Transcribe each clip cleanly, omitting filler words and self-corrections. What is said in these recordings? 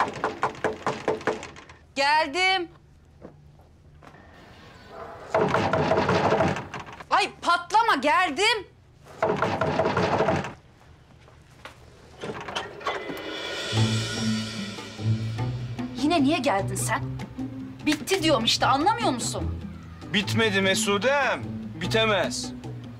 Geldim. Ay patlama, geldim. Yine niye geldin sen? Bitti diyorum işte, anlamıyor musun? Bitmedi Mesudem. Bitemez.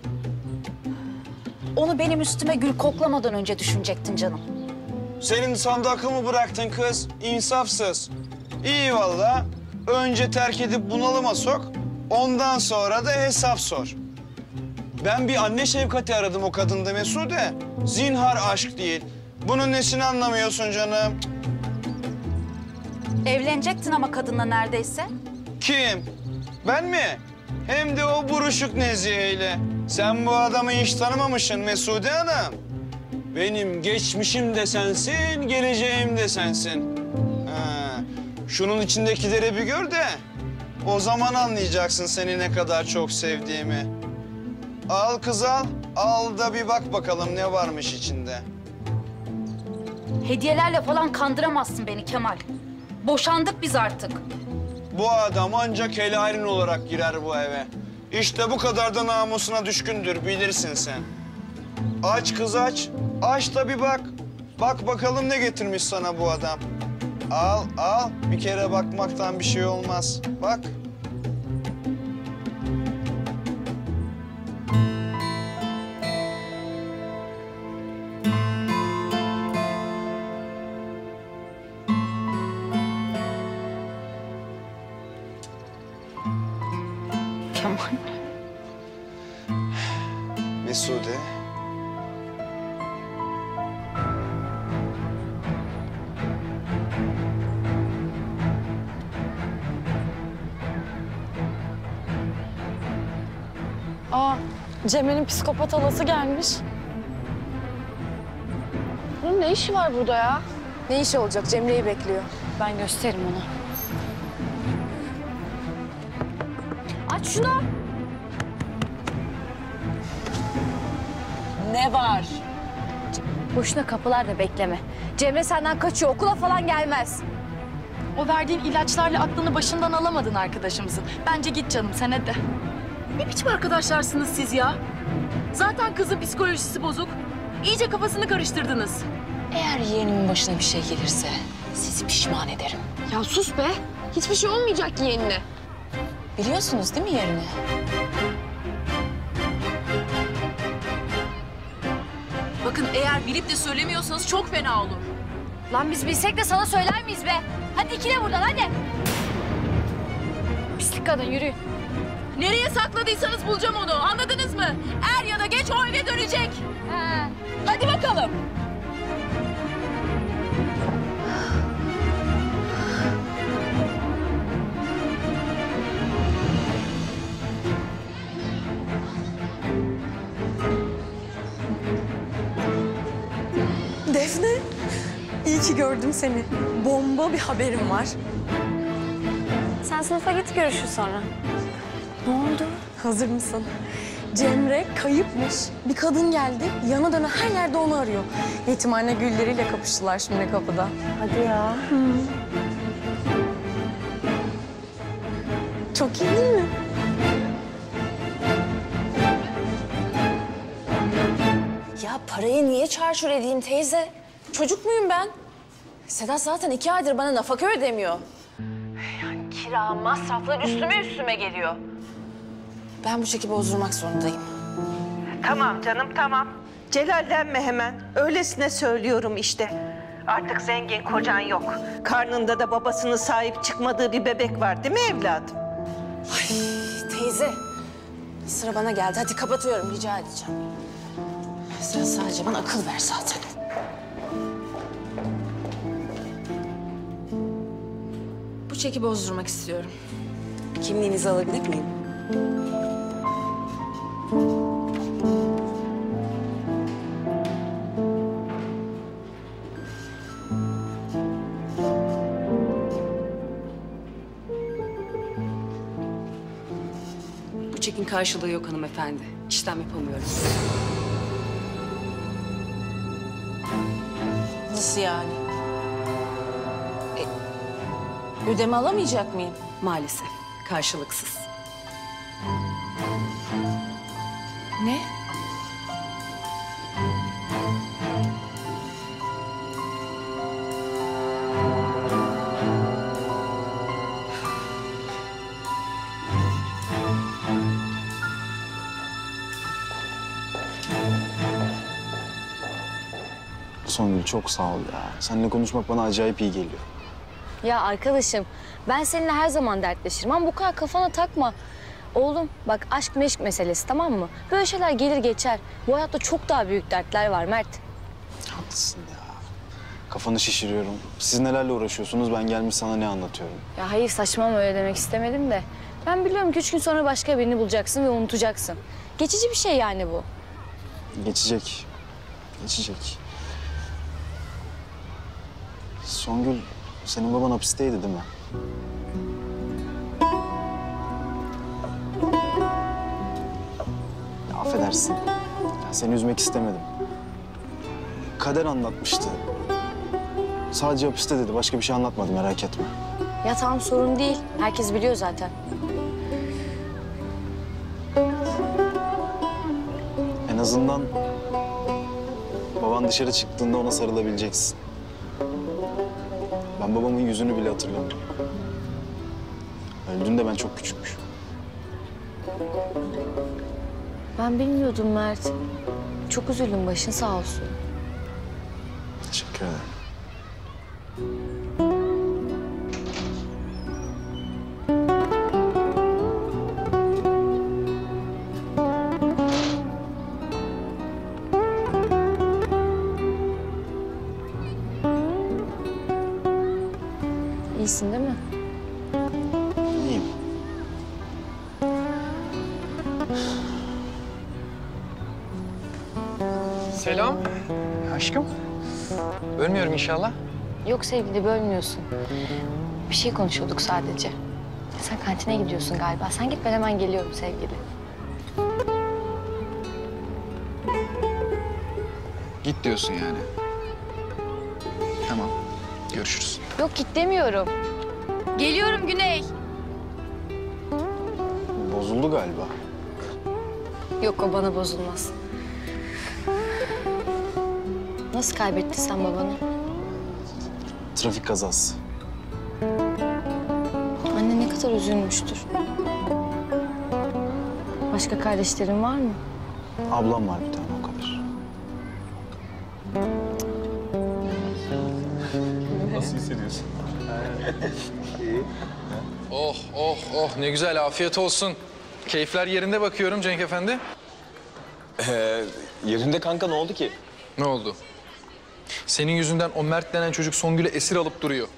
Onu benim üstüme gül koklamadan önce düşünecektin canım. Senin sandakı mı bıraktın kız? İnsafsız. İyi vallahi. Önce terk edip bunalıma sok. Ondan sonra da hesap sor. Ben bir anne şefkati aradım o kadında Mesude. Zinhar aşk değil. Bunun nesini anlamıyorsun canım? Evlenecektin ama kadınla neredeyse. Kim? Ben mi? Hem de o buruşuk Nezihe'yle. Sen bu adamı hiç tanımamışsın Mesude Hanım. Benim geçmişim de sensin, geleceğim de sensin. Ha, şunun içindekileri bir gör de o zaman anlayacaksın seni ne kadar çok sevdiğimi. Al kız al, al da bir bak bakalım ne varmış içinde. Hediyelerle falan kandıramazsın beni Kemal. Boşandık biz artık. Bu adam ancak helalim olarak girer bu eve. İşte bu kadar da namusuna düşkündür, bilirsin sen. Aç kız aç. Aç da bir bak. Bak bakalım ne getirmiş sana bu adam. Al, al. Bir kere bakmaktan bir şey olmaz. Bak. Kemal. Mesude. Aa, Cemre'nin psikopat halası gelmiş. Bunun ne işi var burada ya? Ne işi olacak? Cemre'yi bekliyor. Ben gösteririm ona. Aç şunu. Ne var? Boşuna kapılarda bekleme. Cemre senden kaçıyor. Okula falan gelmez. O verdiğin ilaçlarla aklını başından alamadın arkadaşımızın. Bence git canım sen hadi. Ne biçim arkadaşlarsınız siz ya? Zaten kızın psikolojisi bozuk. İyice kafasını karıştırdınız. Eğer yeğenimin başına bir şey gelirse sizi pişman ederim. Ya sus be. Hiçbir şey olmayacak yeğenine. Biliyorsunuz değil mi yerini? Bakın eğer bilip de söylemiyorsanız çok fena olur. Lan biz bilsek de sana söyler miyiz be? Hadi ikile buradan hadi. Pislik kadın yürü. Nereye sakladıysanız bulacağım onu. Anladınız mı? Er ya da geç o eve dönecek. Ha. Hadi bakalım. Defne, iyi ki gördüm seni. Bomba bir haberim var. Sen sınıfa git görüşürüz sonra. Ne oldu? Hazır mısın? Cemre kayıpmış. Bir kadın geldi, yana döne her yerde onu arıyor. Yetimhane gülleriyle kapıştılar şimdi kapıda. Hadi ya. Çok iyi değil mi? Ya parayı niye çarçur edeyim teyze? Çocuk muyum ben? Sedat zaten 2 aydır bana nafaka ödemiyor. Yani kira, masraflar üstüme geliyor. Ben bu çeki bozdurmak zorundayım. Tamam canım tamam. Celallenme hemen. Öylesine söylüyorum işte. Artık zengin kocan yok. Karnında da babasının sahip çıkmadığı bir bebek var değil mi evladım? Teyze, sıra bana geldi. Hadi kapatıyorum, rica edeceğim. Sen sadece bana akıl ver zaten. Bu çeki bozdurmak istiyorum. Kimliğinizi alabilir miyim? Bu çekin karşılığı yok hanımefendi. İşlem yapamıyorum. Nasıl yani? Ödeme alamayacak mıyım? Maalesef karşılıksız. Ne? Songül çok sağ ol ya. Seninle konuşmak bana acayip iyi geliyor. Ya arkadaşım, ben seninle her zaman dertleşirim ama bu kadar kafana takma. Oğlum bak, aşk meşk meselesi, tamam mı? Böyle şeyler gelir geçer. Bu hayatta çok daha büyük dertler var Mert. Haklısın ya. Kafanı şişiriyorum. Siz nelerle uğraşıyorsunuz, ben gelmiş sana ne anlatıyorum. Ya hayır, saçmalama, öyle demek istemedim de. Ben biliyorum ki 3 gün sonra başka birini bulacaksın ve unutacaksın. Geçici bir şey yani bu. Geçecek. Geçecek. Songül, senin baban hapisteydi değil mi? Ya, affedersin. Ya, seni üzmek istemedim. Kader anlatmıştı. Sadece hapiste dedi. Başka bir şey anlatmadı, merak etme. Ya tamam, sorun değil. Herkes biliyor zaten. En azından baban dışarı çıktığında ona sarılabileceksin. Ben babamın yüzünü bile hatırlamıyorum. Öldüğünde ben çok küçükmüşüm. Ben bilmiyordum Mert. Çok üzüldüm, başın sağ olsun. Teşekkür ederim. İyisin değil mi? İyiyim. Selam. Aşkım. Bölmüyorum inşallah. Yok sevgili, bölmüyorsun. Bir şey konuşuyorduk sadece. Sen kantine gidiyorsun galiba. Sen git, ben hemen geliyorum sevgili. Git diyorsun yani. Tamam. Görüşürüz. Yok, git demiyorum. Geliyorum Güney. Bozuldu galiba. Yok, o bana bozulmaz. Nasıl kaybettin sen babanı? Trafik kazası. Anne ne kadar üzülmüştür. Başka kardeşlerin var mı? Ablam var bir tane, o kadar. Nasıl hissediyorsun? Oh oh oh ne güzel afiyet olsun. Keyifler yerinde bakıyorum Cenk Efendi. Yerinde kanka, ne oldu ki? Ne oldu? Senin yüzünden o Mert denen çocuk Songül'ü esir alıp duruyor.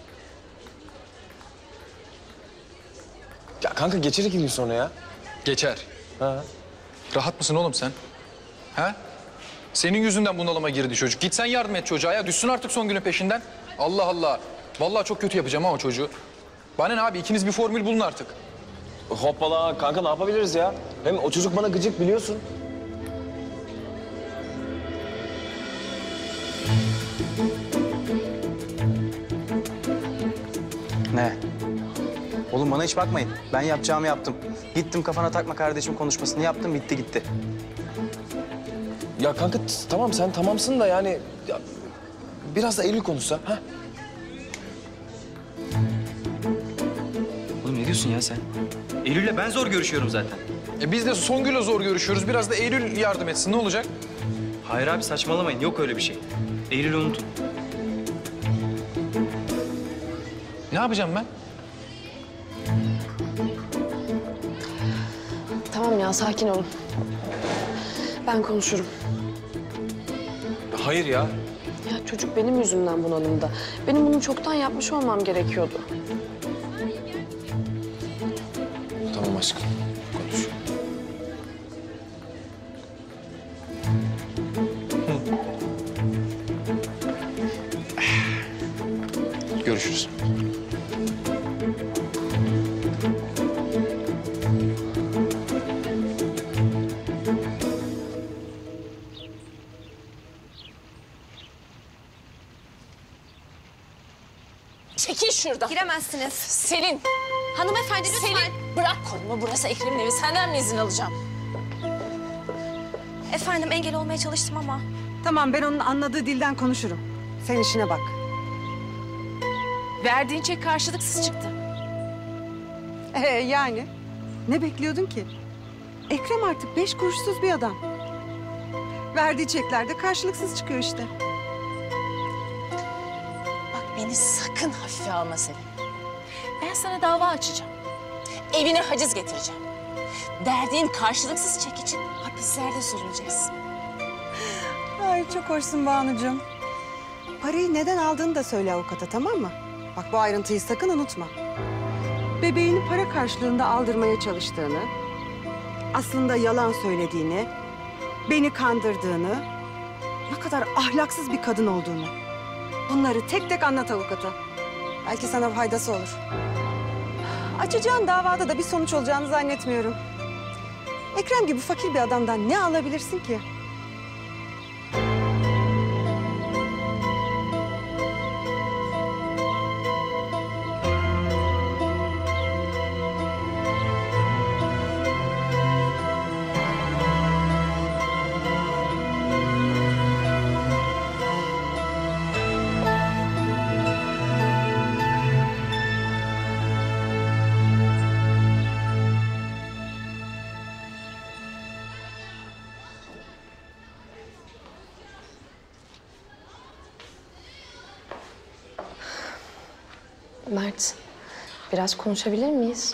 Ya kanka geçer 2 gün sonra ya. Geçer. Ha. Rahat mısın oğlum sen? Ha? Senin yüzünden bunalıma girdi çocuk. Git sen yardım et çocuğa ya. Düşsün artık Songül'ün peşinden. Allah Allah. Vallahi çok kötü yapacağım ama çocuğu. Bana ne abi? İkiniz bir formül bulun artık. Hoppala kanka, ne yapabiliriz ya? Hem o çocuk bana gıcık, biliyorsun. Ne? Oğlum bana hiç bakmayın. Ben yapacağımı yaptım. Gittim, kafana takma kardeşim konuşmasını yaptım, bitti gitti. Ya kanka tamam, sen tamamsın da yani... Ya, biraz da Eylül konuşsa, ha? Oğlum ne diyorsun ya sen? Eylül'le ben zor görüşüyorum zaten. Biz de Songül'le zor görüşüyoruz. Biraz da Eylül yardım etsin. Ne olacak? Hayır abi, saçmalamayın. Yok öyle bir şey. Eylül'ü unutun. Ne yapacağım ben? Tamam ya, sakin olun. Ben konuşurum. Hayır ya. Ya çocuk benim yüzümden bunalımda. Benim bunu çoktan yapmış olmam gerekiyordu. Tamam aşkım, konuş. Görüşürüz. Çekil şuradan. Giremezsiniz. Selin. Hanımefendi lütfen. Selin. Bırak kolumu. Burası Ekrem'in evi. Senden mi izin alacağım? Efendim engel olmaya çalıştım ama. Tamam, ben onun anladığı dilden konuşurum. Sen işine bak. Verdiğin çek karşılıksız çıktı. Yani? Ne bekliyordun ki? Ekrem artık 5 kuruşsuz bir adam. Verdiği çekler de karşılıksız çıkıyor işte. Bak beni sakın hafife alma Selin. Ben sana dava açacağım. Evine haciz getireceğim. Verdiğin karşılıksız çek için hapislerde sürüneceğiz. Ay çok hoşsun Banucuğum. Parayı neden aldığını da söyle avukata, tamam mı? Bak bu ayrıntıyı sakın unutma. Bebeğini para karşılığında aldırmaya çalıştığını, aslında yalan söylediğini, beni kandırdığını, ne kadar ahlaksız bir kadın olduğunu. Bunları tek tek anlat avukata. Belki sana faydası olur. Açacağın davada da bir sonuç olacağını zannetmiyorum. Ekrem gibi fakir bir adamdan ne alabilirsin ki? Mert, biraz konuşabilir miyiz?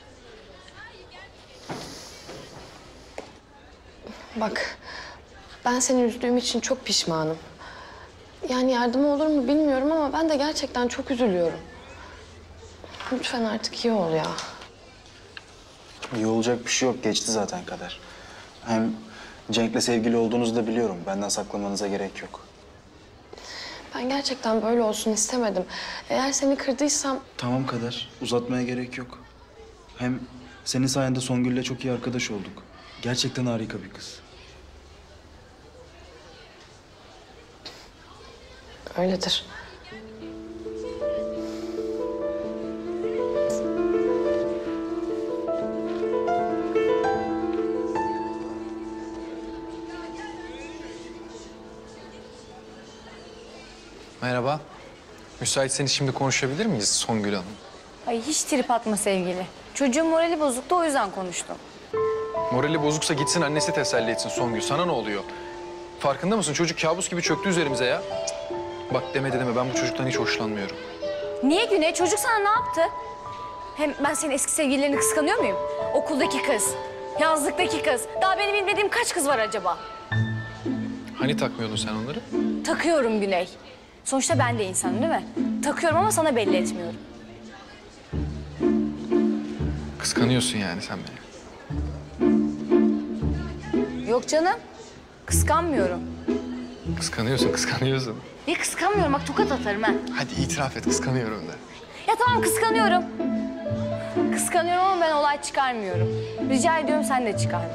Bak, ben seni üzdüğüm için çok pişmanım. Yani yardım olur mu bilmiyorum ama ben de gerçekten çok üzülüyorum. Lütfen artık iyi ol ya. İyi olacak bir şey yok. Geçti zaten Kader. Hem Cenk'le sevgili olduğunuzu da biliyorum. Benden saklamanıza gerek yok. Ben gerçekten böyle olsun istemedim. Eğer seni kırdıysam... Tamam Kader. Uzatmaya gerek yok. Hem senin sayende Songül'le çok iyi arkadaş olduk. Gerçekten harika bir kız. Öyledir. Merhaba. Müsaitseniz şimdi konuşabilir miyiz Songül Hanım? Ay hiç trip atma sevgili. Çocuğun morali bozuktu, o yüzden konuştum. Morali bozuksa gitsin annesi teselli etsin Songül. Sana ne oluyor? Farkında mısın? Çocuk kabus gibi çöktü üzerimize ya. Bak deme ben bu çocuktan hiç hoşlanmıyorum. Niye Güney? Çocuk sana ne yaptı? Hem ben senin eski sevgililerini kıskanıyor muyum? Okuldaki kız, yazlıktaki kız. Daha benim bilmediğim kaç kız var acaba? Hani takmıyordun sen onları? Takıyorum Güney. Sonuçta ben de insanım değil mi? Takıyorum ama sana belli etmiyorum. Kıskanıyorsun yani sen beni. Yok canım. Kıskanmıyorum. Kıskanıyorsun. Bir kıskanmıyorum. Bak tokat atarım ha. Hadi itiraf et kıskanıyorum de. Ya tamam kıskanıyorum. Kıskanıyorum ama ben olay çıkarmıyorum. Rica ediyorum sen de çıkarma.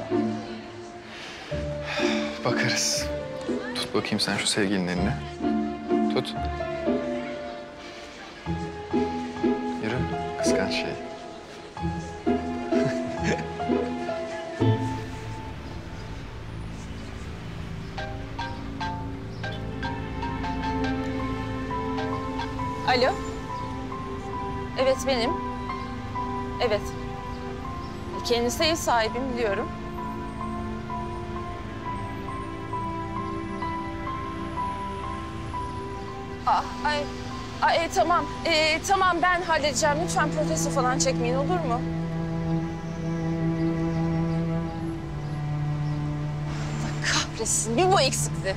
Bakarız. Tut bakayım sen şu sevgilinin elini. Tut. Yürü. Kıskanç şey. Alo. Evet benim. Evet. Kendisi ev sahibim biliyorum. Tamam. Tamam ben halledeceğim. Lütfen protesto falan çekmeyin olur mu? Allah kahretsin. Bir bu eksikti.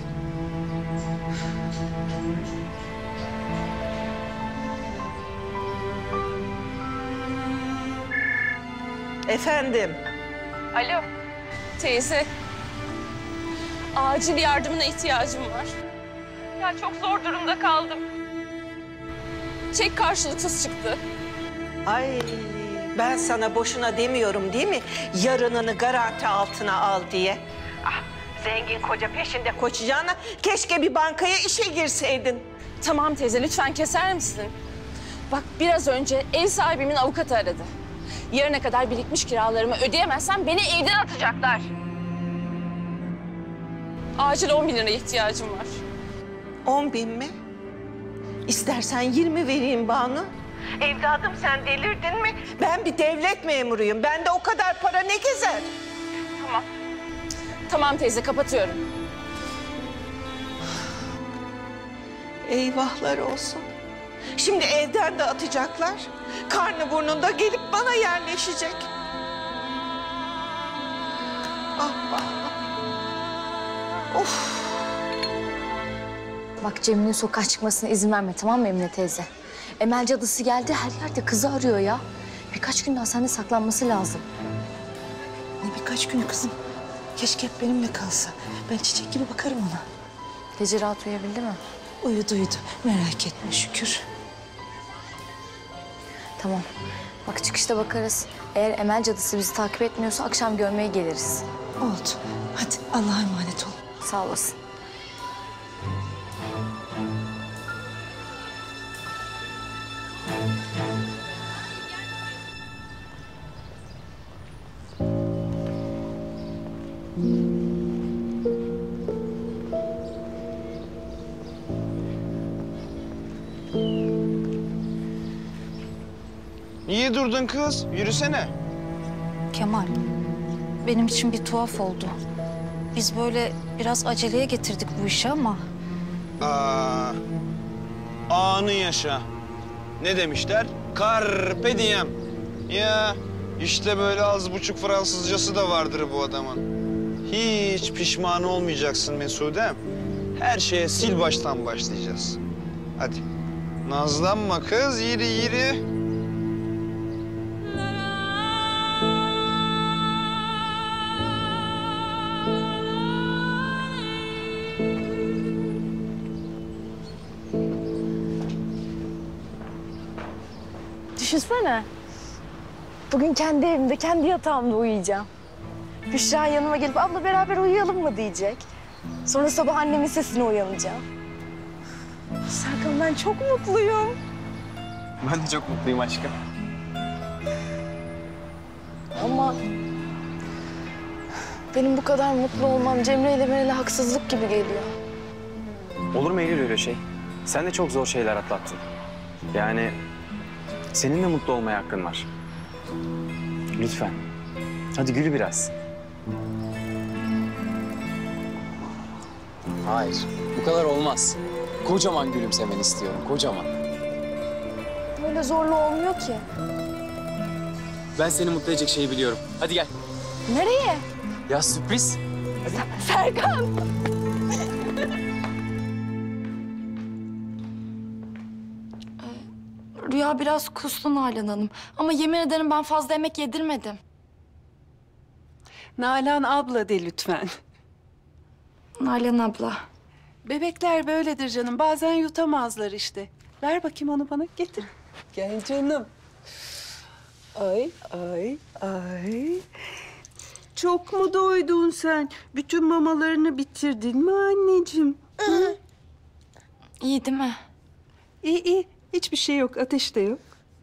Efendim? Alo. Teyze. Acil yardımına ihtiyacım var. Ya çok zor durumda kaldım. Çek karşılıksız çıktı. Ay ben sana boşuna demiyorum değil mi? Yarınını garanti altına al diye. Ah, zengin koca peşinde koşacağına keşke bir bankaya işe girseydin. Tamam teyze lütfen keser misin? Bak biraz önce ev sahibimin avukatı aradı. Yarına kadar birikmiş kiralarımı ödeyemezsem beni evden atacaklar. Acil 10 bin lira ihtiyacım var. 10 bin mi? İstersen 20 vereyim Banu. Evladım sen delirdin mi? Ben bir devlet memuruyum. Bende o kadar para ne gezer? Tamam. Tamam teyze, kapatıyorum. Eyvahlar olsun. Şimdi evden de atacaklar. Karnı burnunda gelip bana yerleşecek. Ah Banu. Of. Bak Cemil'in sokağa çıkmasına izin verme, tamam mı Emine teyze? Emel cadısı geldi, her yerde kızı arıyor ya. Birkaç gün daha sende saklanması lazım. Ne birkaç gün kızım. Keşke hep benimle kalsa. Ben çiçek gibi bakarım ona. Gece rahat uyuyabildi mi? Uyudu. Merak etme şükür. Tamam. Bak çıkışta bakarız. Eğer Emel cadısı bizi takip etmiyorsa akşam görmeye geliriz. Oldu. Hadi Allah'a emanet ol. Sağ olasın. Niye durdun kız? Yürüsene. Kemal, benim için bir tuhaf oldu. Biz böyle biraz aceleye getirdik bu işi ama... Anı yaşa. Ne demişler? Carpe diem. Ya işte böyle az buçuk Fransızcası da vardır bu adamın. Hiç pişman olmayacaksın Mesudem. Her şeye sil baştan başlayacağız. Hadi. Nazlanma kız, yürü. Düşünsene. Bugün kendi evimde, kendi yatağımda uyuyacağım. Büşra yanıma gelip abla beraber uyuyalım mı diyecek. Sonra sabah annemin sesine uyanacağım. Serkan ben çok mutluyum. Ben de çok mutluyum aşkım. Ama benim bu kadar mutlu olmam Cemre ile Meral'e haksızlık gibi geliyor. Olur mu Eylül öyle şey? Sen de çok zor şeyler atlattın. Yani senin de mutlu olmaya hakkın var. Lütfen. Hadi gül biraz. Hayır, bu kadar olmaz. Kocaman gülümsemeni istiyorum, kocaman. Öyle zorla olmuyor ki. Ben seni mutlu edecek şeyi biliyorum. Hadi gel. Nereye? Ya sürpriz. Serkan! Rüya biraz kustu Nalan Hanım. Ama yemin ederim ben fazla yemek yedirmedim. Nalan abla de lütfen. Nalan abla. Bebekler böyledir canım. Bazen yutamazlar işte. Ver bakayım onu bana. Getir. Gel canım. Ay. Çok mu doydun sen? Bütün mamalarını bitirdin mi anneciğim? Hı? İyi değil mi? İyi. Hiçbir şey yok. Ateş de yok.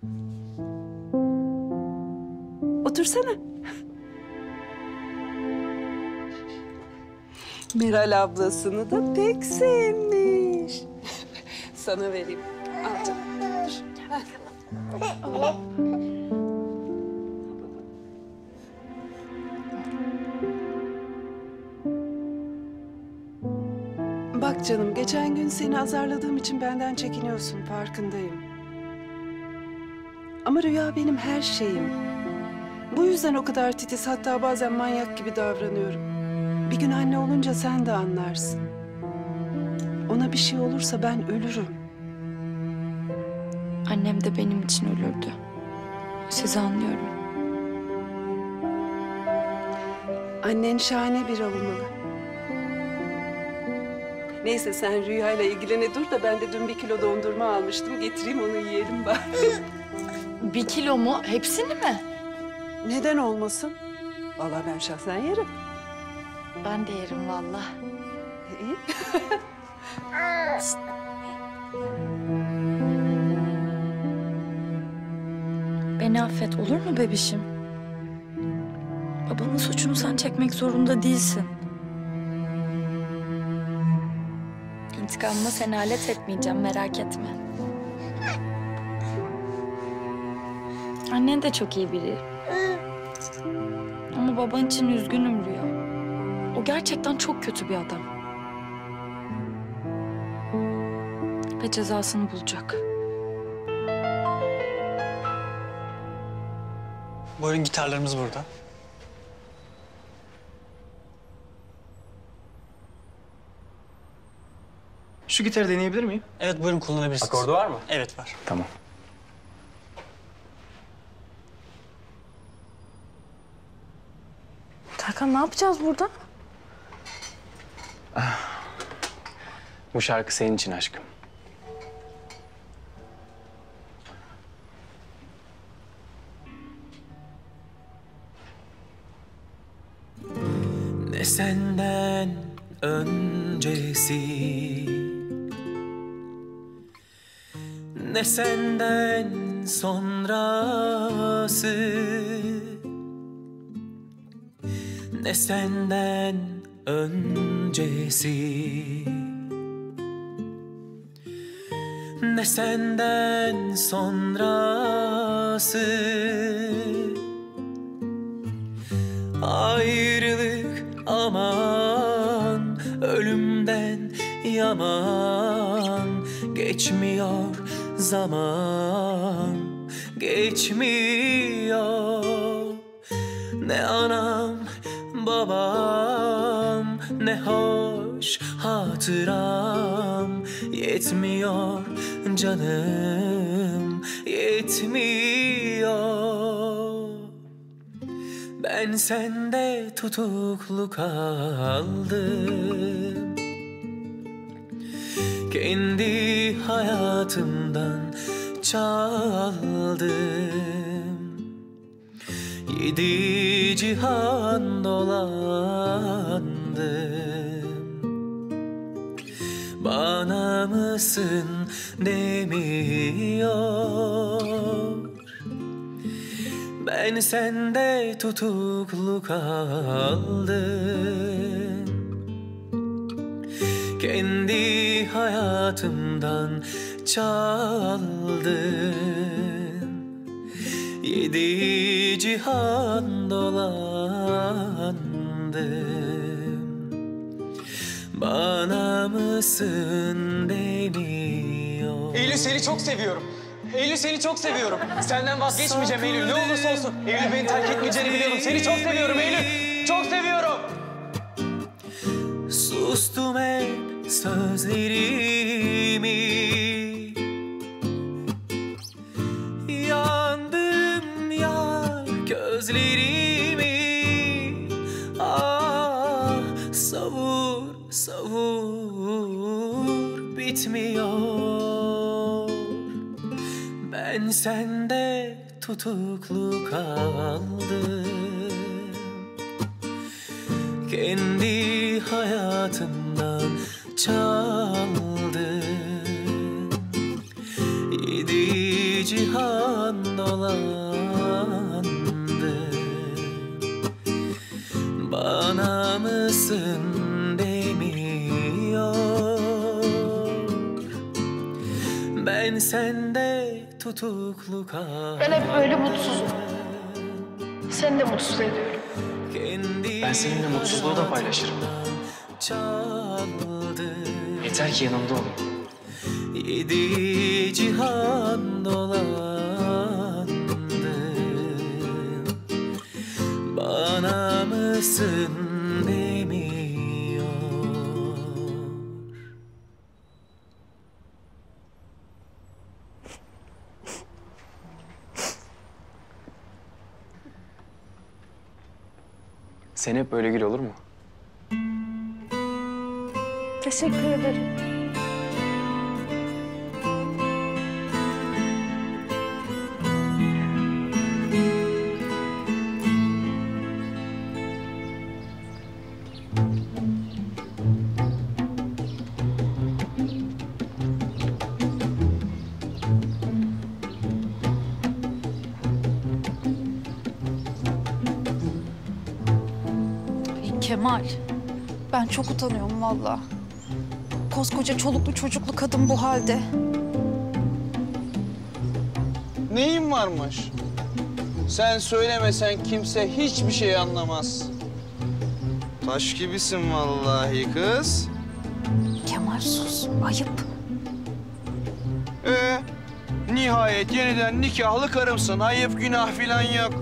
Otursana. Meral ablasını da pek sevmiş. Sana vereyim. Al canım. Dur. Al. Bak canım, geçen gün seni azarladığım için benden çekiniyorsun, farkındayım. Ama Rüya benim her şeyim. Bu yüzden o kadar titiz, hatta bazen manyak gibi davranıyorum. Bir gün anne olunca sen de anlarsın. Ona bir şey olursa ben ölürüm. Annem de benim için ölürdü. Sizi anlıyorum. Annen şahane bir olmalı. Neyse sen Rüya'yla ilgilene dur da ben de dün 1 kilo dondurma almıştım. Getireyim onu yiyelim bari. 1 kilo mu? Hepsini mi? Neden olmasın? Vallahi ben şahsen yerim. Ben de yerim vallahi. İyi. Beni affet, olur mu bebişim? Babanın suçunu sen çekmek zorunda değilsin. İntikamıma seni alet etmeyeceğim, merak etme. Annen de çok iyi biri. Ama baban için üzgünüm Rüya. O gerçekten çok kötü bir adam. Ve cezasını bulacak. Buyurun, gitarlarımız burada. Şu gitarı deneyebilir miyim? Evet, buyurun kullanabilirsiniz. Akordu var mı? Evet, var. Tamam. Tarkan ne yapacağız burada? Bu şarkı senin için aşkım. Ne senden öncesi, ne senden sonrası, ne senden öncesi, ne senden sonrası. Ayrılık aman, ölümden yaman. Geçmiyor zaman, geçmiyor. Ne anam babam, ne hoş hatıram. Yetmiyor canım, yetmiyor. Ben sende tutuklu kaldım. Kendi hayatımdan çaldım. 7 cihan dolandım. Bana mısın demiyor. Ben sende tutuklu kaldım. Kendi hayatımdan çaldım. 7 cihan dolandım. Bana mısın demiyor. Eylül, seni çok seviyorum. Eylül, seni çok seviyorum. Senden vazgeçmeyeceğim Eylül, ne olursa olsun. Eylül, beni terk etmeyeceğini biliyorum. Seni çok seviyorum Eylül. Çok seviyorum. Sustum hep sözlerimi. Yandım yar gözlerimi. Ah, savur savur bitmiyor. Ben sende tutuklu kaldım. Kendi hayatımdan çaldım. 7 cihan dolandım. Bana mısın demiyor. Ben sende tutuklu kaldım. Ben hep böyle mutsuzum. Seni de mutsuz ediyorum. Ben seninle mutsuzluğu da paylaşırım. Yeter ki yanımda ol. 7 cihan dolandım. Bana mısın demiyor. Sen hep böyle gül, olur mu? Teşekkür ederim. Kemal, ben çok utanıyorum vallahi. Koskoca çoluklu çocuklu kadın bu halde. Neyin varmış? Sen söylemesen kimse hiçbir şey anlamaz. Taş gibisin vallahi kız. Kemal sus, ayıp. Nihayet yeniden nikahlı karımsın. Ayıp günah filan yok.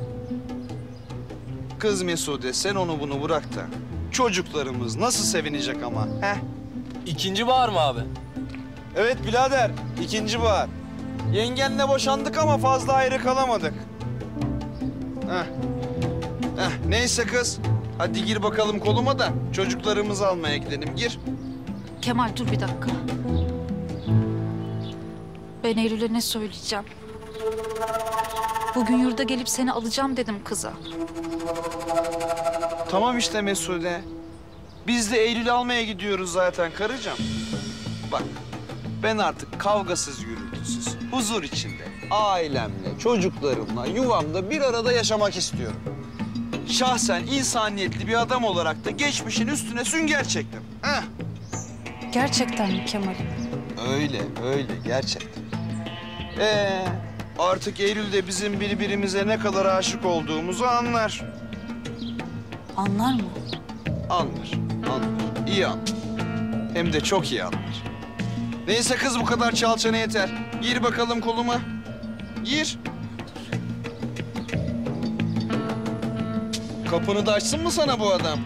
Kız Mesude sen onu bunu bırak da çocuklarımız nasıl sevinecek ama he? İkinci bahar mı abi? Evet birader, ikinci bahar. Yengenle boşandık ama fazla ayrı kalamadık. Neyse kız. Hadi gir bakalım koluma da çocuklarımızı almaya gidelim. Gir. Kemal dur bir dakika. Ben Eylül'e ne söyleyeceğim? Bugün yurda gelip seni alacağım dedim kıza. Tamam işte Mesude. Biz de Eylül'ü almaya gidiyoruz zaten karıcığım. Bak ben artık kavgasız, gürültüsüz, huzur içinde ailemle, çocuklarımla, yuvamda bir arada yaşamak istiyorum. Şahsen insaniyetli bir adam olarak da geçmişin üstüne sünger çektim. Heh. Gerçekten mi Kemal? Öyle gerçekten. Artık Eylül de bizim birbirimize ne kadar aşık olduğumuzu anlar. Anlar mı? Anlar. İyi anlar. Hem de çok iyi anlar. Neyse kız bu kadar çalçana yeter. Gir bakalım koluma. Gir. Kapını da açsın mı sana bu adam?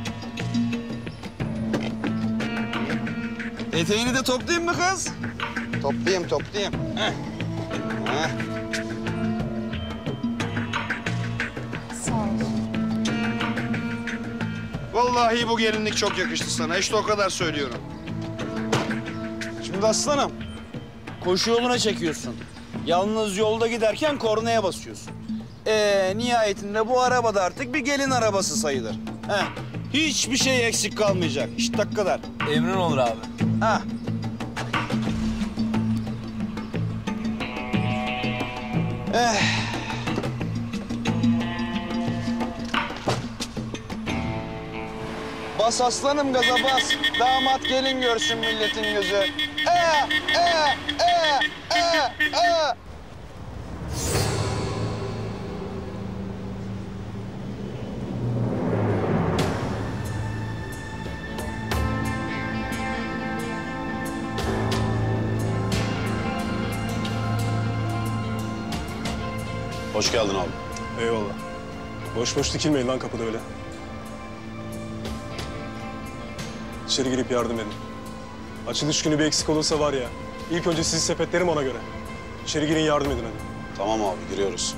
Eteğini de toplayayım mı kız? Toplayayım. Heh. Sağ ol. Vallahi bu gelinlik çok yakıştı sana. İşte o kadar söylüyorum. Şimdi aslanım, koşu yoluna çekiyorsun. Yalnız yolda giderken kornaya basıyorsun. Nihayetinde bu araba da artık bir gelin arabası sayılır. Hiçbir şey eksik kalmayacak. İşte o kadar. Emrin olur abi. Bas aslanım gaza bas. Damat gelin görsün milletin gözü. Hoş geldin abi. Eyvallah. Boş boş dikilmeyin lan kapıda öyle. İçeri girip yardım edin. Açılış günü bir eksik olursa var ya, ilk önce sizi sepetlerim ona göre. İçeri girin yardım edin hadi. Tamam abi giriyoruz.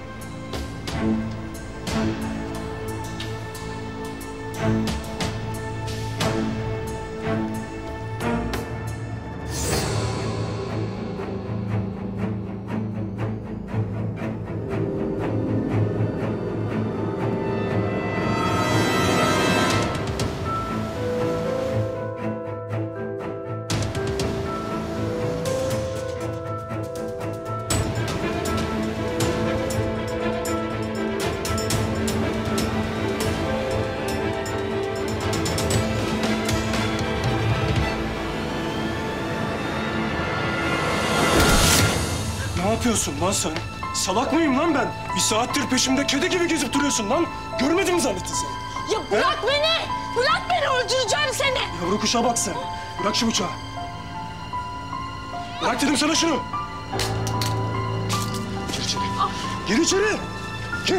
Ne yapıyorsun lan sen? Salak mıyım lan ben? Bir saattir peşimde kedi gibi gezip duruyorsun lan. Görmedim mi zannettin sen? Ya bırak beni! Bırak beni, öldüreceğim seni! Yavru kuşa bak sen. Bırak şu bıçağı. Bırak dedim sana şunu. Gir içeri. Gir içeri. Gir.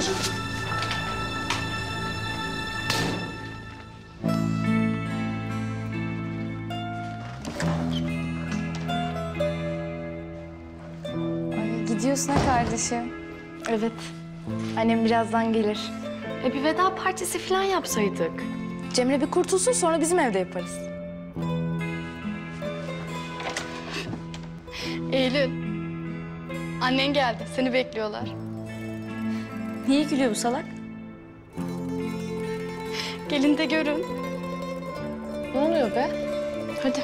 Gidiyorsun ha kardeşim. Evet. Annem birazdan gelir. Bir veda partisi falan yapsaydık. Cemre bir kurtulsun, sonra bizim evde yaparız. Eylül. Annen geldi. Seni bekliyorlar. Niye gülüyor bu salak? Gelin de görün. Ne oluyor be? Hadi.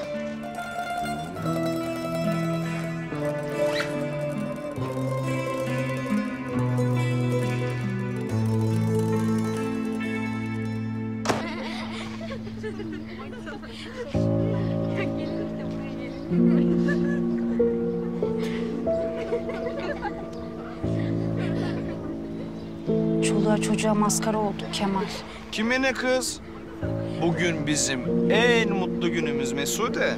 çoluğa çocuğa maskara oldu Kemal. Kime ne kız? Bugün bizim en mutlu günümüz Mesude.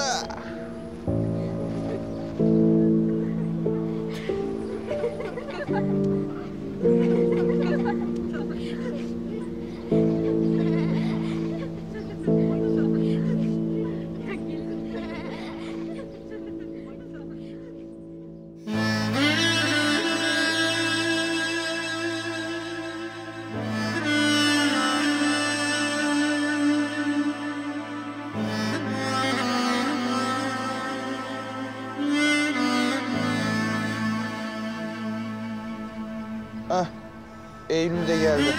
Ah, Eylül de geldi.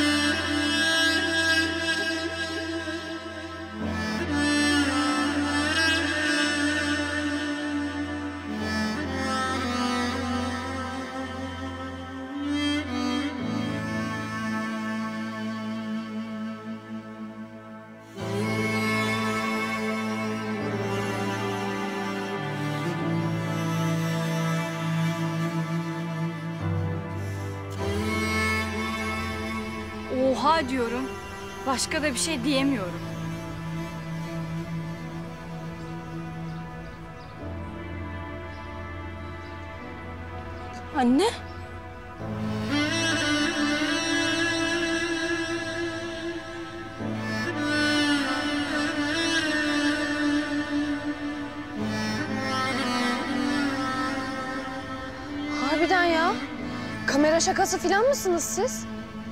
Oha diyorum. Başka da bir şey diyemiyorum. Anne? Harbiden ya. Kamera şakası falan mısınız siz?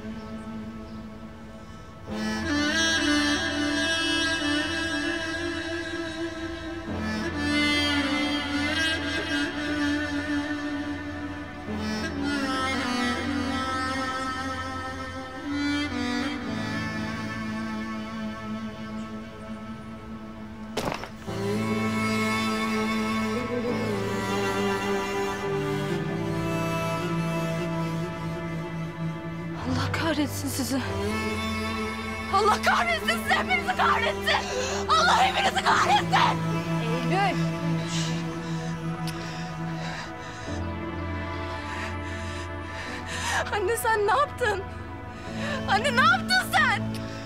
Allah kahretsin sizi. Allah kahretsin sizi, hepinizi kahretsin. Allah hepinizi kahretsin. Eylül. Anne sen ne yaptın? Anne ne yaptın sen?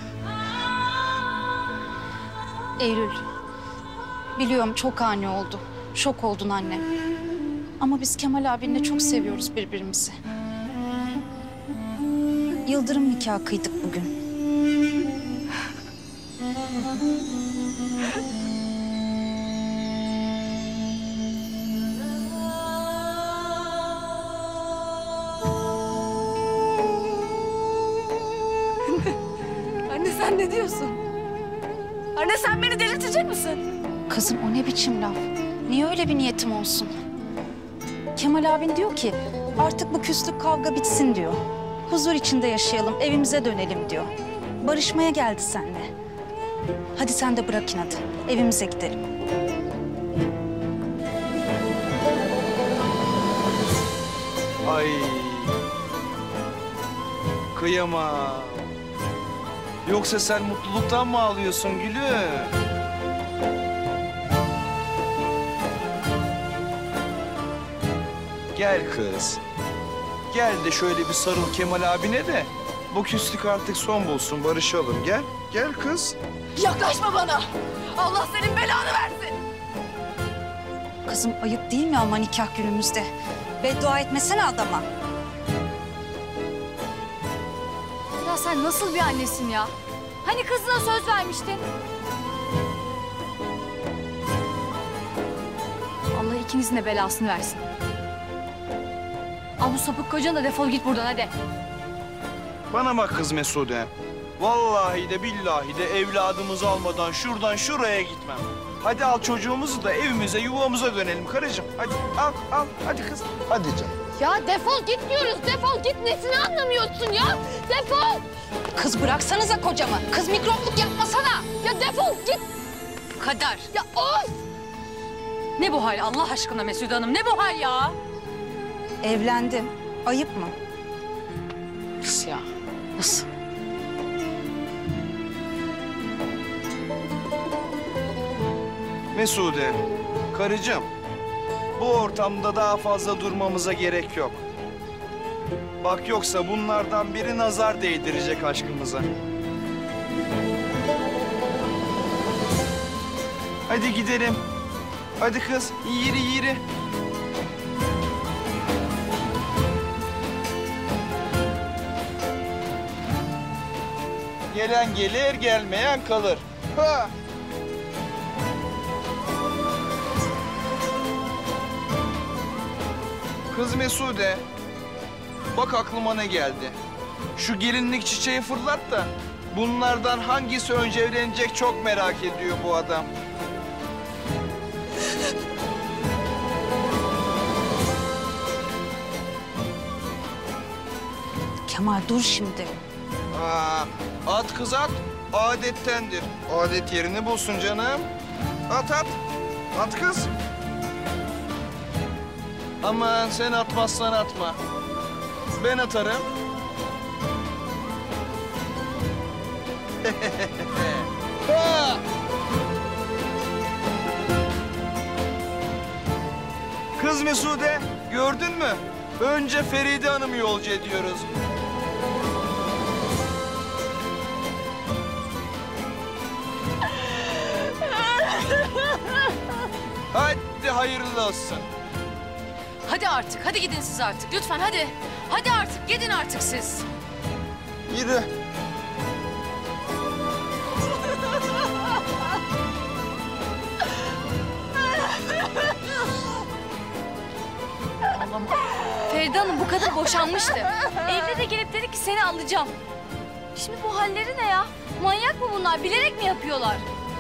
Eylül, biliyorum çok ani oldu. Şok oldun anne. Ama biz Kemal abinle çok seviyoruz birbirimizi. Yıldırım nikahı kıydık bugün. Anne sen ne diyorsun? Anne sen beni delirtecek misin? Kızım o ne biçim laf? Niye öyle bir niyetim olsun? Kemal abin diyor ki artık bu küslük kavga bitsin diyor. Huzur içinde yaşayalım, evimize dönelim diyor. Barışmaya geldi seninle. Hadi sen de bırak inadı, evimize gidelim. Ay. Kıyamam. Yoksa sen mutluluktan mı ağlıyorsun gülüm? Gel kız. Gel de şöyle bir sarıl Kemal abine de bu küslük artık son bulsun, barışalım. Gel, gel kız. Yaklaşma bana. Allah senin belanı versin. Kızım ayıp değil mi ama nikah günümüzde? Beddua etmesene adama. Ya sen nasıl bir annesin ya? Hani kızına söz vermiştin? Allah ikinizin de belasını versin. Al bu sapık kocanı da defol git buradan hadi. Bana bak kız Mesude. Vallahi de billahi de evladımızı almadan şuradan şuraya gitmem. Hadi al çocuğumuzu da evimize, yuvamıza dönelim karıcığım. Hadi al, hadi kız. Hadi canım. Ya defol git diyoruz. Defol git. Nesini anlamıyorsun ya? Defol. Kız bıraksanıza kocamı. Kız mikropluk yapmasana. Ya defol git. Kader. Ya of. Ne bu hal Allah aşkına Mesude Hanım? Ne bu hal ya? Evlendim. Ayıp mı? Nasıl ya? Nasıl? Mesude, karıcığım. Bu ortamda daha fazla durmamıza gerek yok. Bak yoksa bunlardan biri nazar değdirecek aşkımıza. Hadi gidelim. Hadi kız, yürü yürü. Gelen gelir, gelmeyen kalır. Ha! Kız Mesude, bak aklıma ne geldi. Şu gelinlik çiçeği fırlat da bunlardan hangisi önce evlenecek çok merak ediyor bu adam. Kemal dur şimdi. At kız at, adettendir. Adet yerini bulsun canım. At at, at kız. Aman sen atmazsan atma. Ben atarım. Ha! Kız Mesude, gördün mü? Önce Feride Hanım'ı yolcu ediyoruz. Hadi hayırlı olsun. Hadi artık, hadi gidin siz artık. Lütfen hadi. Hadi artık, gidin artık siz. Yürü. Feride Hanım bu kadın boşanmıştı. Evde de gelip dedi ki seni alacağım. Şimdi bu halleri ne ya? Manyak mı bunlar? Bilerek mi yapıyorlar?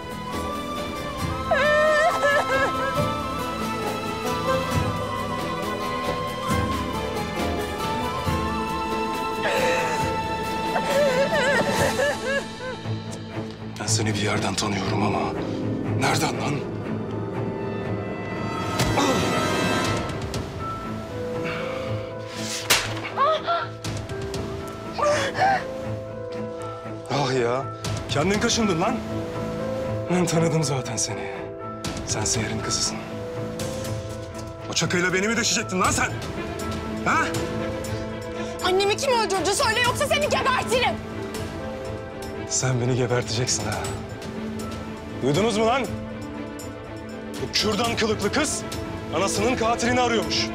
Ben seni bir yerden tanıyorum ama nereden lan? Ah ya, kendin kaşındın lan. Ben tanıdım zaten seni. Sen Seher'in kızısın. O çakayla beni mi deşecektin lan sen? Ha? Annemi kim öldürdü söyle yoksa seni gebertirim. Sen beni geberteceksin ha. Duydunuz mu lan? Bu kürdan kılıklı kız anasının katilini arıyormuş.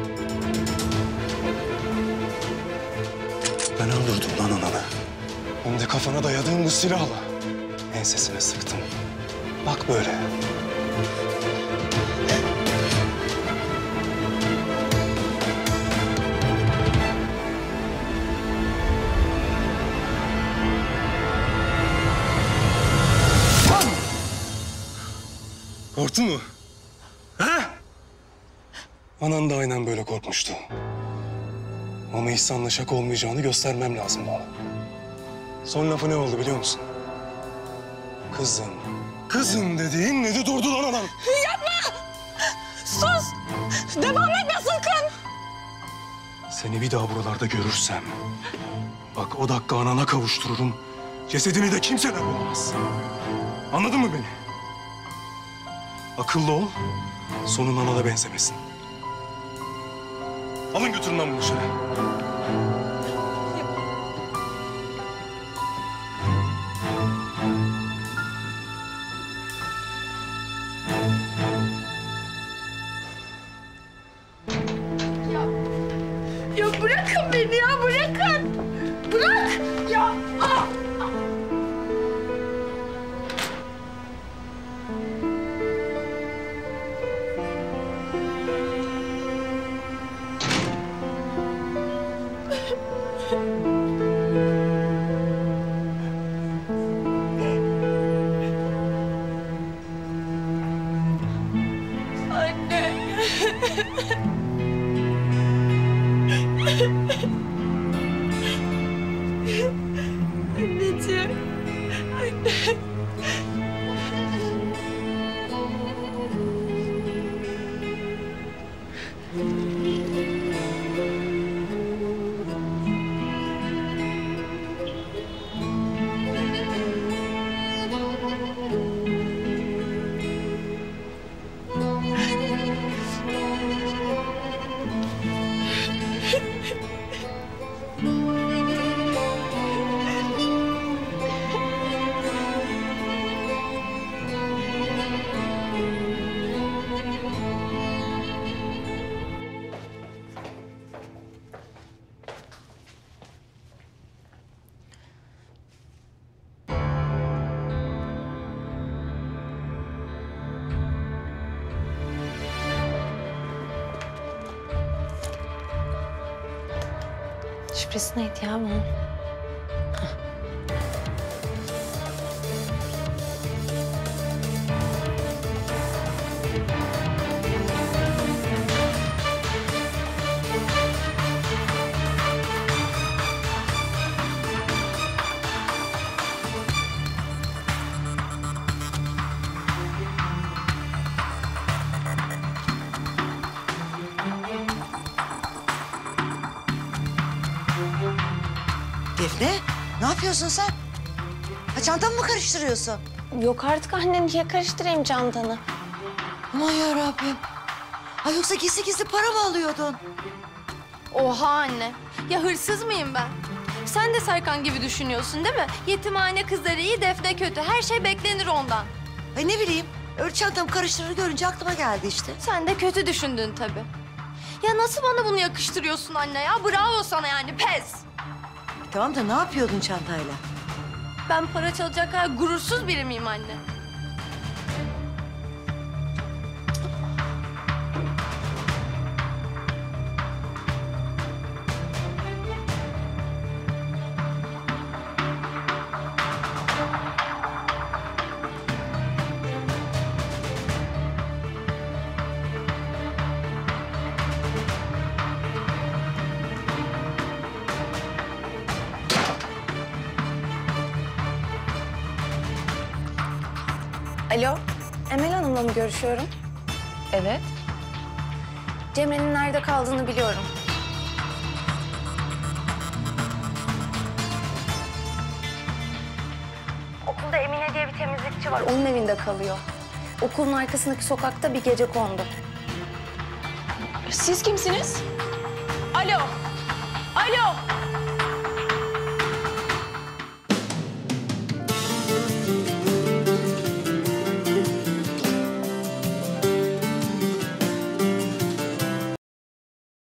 Ben öldürdüm lan ananı. Hem de kafana dayadığım bu silahla. Ensesine sıktım. Bak böyle. Korktun mu? Ha? Anan da aynen böyle korkmuştu. Ama İhsan'la şaka olmayacağını göstermem lazım bana. Son lafı ne oldu biliyor musun? Kızım. Kızım dediğin neydi durdu lan adam? Yapma! Sus! Devam etme sakın! Seni bir daha buralarda görürsem... bak o dakika anana kavuştururum. Cesedini de kimseler bulamaz. Anladın mı beni? Akıllı ol, sonun anana benzemesin. Alın götürün lan bunu dışarı. Ya bırakın beni ya bırakın! Bırak! Ya! Ah! Anneciğim. Anne. Şifresi neydi ya bunun? Defne, ne yapıyorsun sen? Ha, çantamı mı karıştırıyorsun? Yok artık anne, niye karıştırayım çantanı? Aman yarabbim. Ha, yoksa gizli gizli para mı alıyordun? Oha anne. Ya hırsız mıyım ben? Sen de Serkan gibi düşünüyorsun değil mi? Yetimhane kızları iyi, Defne kötü. Her şey beklenir ondan. Ay ne bileyim, öyle çantamı karıştırır görünce aklıma geldi işte. Sen de kötü düşündün tabii. Ya nasıl bana bunu yakıştırıyorsun anne ya? Bravo sana yani, pes. Tamam da ne yapıyordun çantayla? Ben para çalacak kadar gurursuz biri miyim anne? Alo, Emel Hanım'la mı görüşüyorum? Evet. Cemre'nin nerede kaldığını biliyorum. Okulda Emine diye bir temizlikçi var. Onun evinde kalıyor. Okulun arkasındaki sokakta bir gece kondu. Siz kimsiniz? Alo. Alo.